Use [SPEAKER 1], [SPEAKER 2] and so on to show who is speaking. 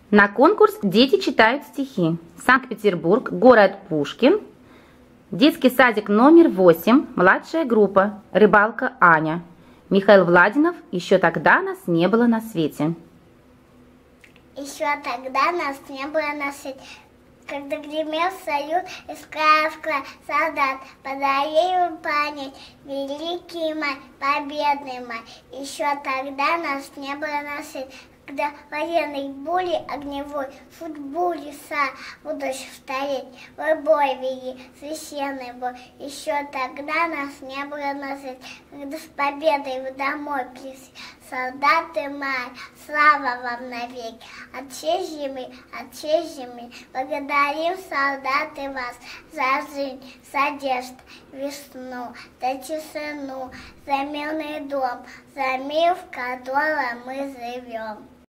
[SPEAKER 1] На конкурс дети читают стихи. Санкт-Петербург, город Пушкин. Детский садик номер 8, младшая группа, рыбалка Аня. Михаил Владинов «Еще тогда нас не было на свете».
[SPEAKER 2] Еще тогда нас не было на свете, когда гремел салют и сказка солдат, подарил память великий май, победный май. Еще тогда нас не было на свете, когда военной бури огневой, футболе будущих столетий, в бой вели, священный бой. Еще тогда нас не было на свете, когда с победой в домой пришли солдаты мои, слава вам навеки. Отче мы, благодарим, солдаты, вас за жизнь, за надежду, весну, за тишину, за мирный дом, за мир, в котором мы живем.